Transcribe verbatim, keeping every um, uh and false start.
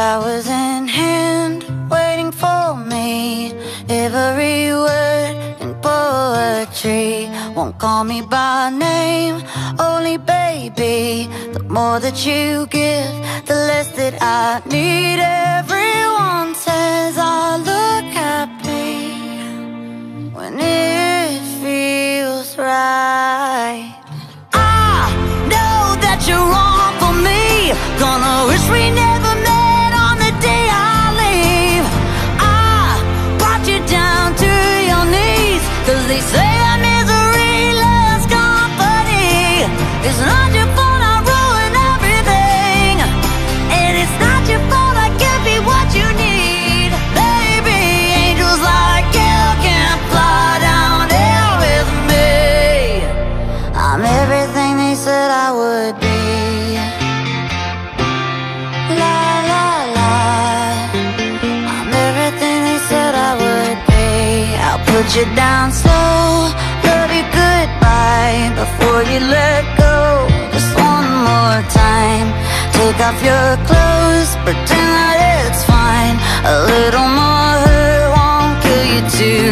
flowers in hand, waiting for me. Every word in poetry won't call me by name, only baby. The more that you give, the less that I need. Everyone says I look happy when it feels right. I know that you're wrong for me, gonna wish we never met on the day I leave. I brought you down to your knees, cause they say that misery loves company. It's not your fault I ruin everything, and it's not your fault I can't be what you need. Baby, angels like you can't fly down here with me. I'm everything they said I would be. La la la, I'm everything they said I would be. I'll put you down slow, love you goodbye before you let go. Just one more time, take off your clothes, pretend that it's fine. A little more hurt won't kill you too.